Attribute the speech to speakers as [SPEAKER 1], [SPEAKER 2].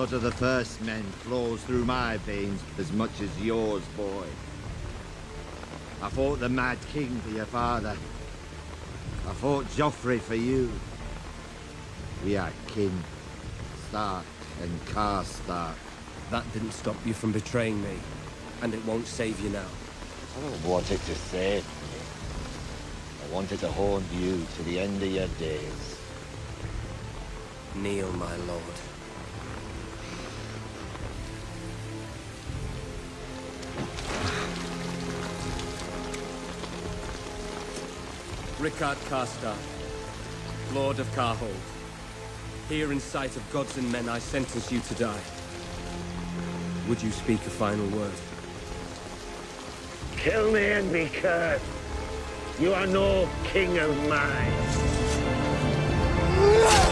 [SPEAKER 1] blood of the first men flows through my veins as much as yours, boy. I fought the Mad King for your father. I fought Joffrey for you. We are kin. Stark and Karstark.
[SPEAKER 2] That didn't stop you from betraying me, and it won't save you now.
[SPEAKER 3] I don't want it to save me. I want it to haunt you to the end of your days.
[SPEAKER 2] Kneel, my lord. Rickard Karstark, Lord of Karhold. Here in sight of gods and men, I sentence you to die. Would you speak a final word?
[SPEAKER 3] Kill me and be cursed. You are no king of mine.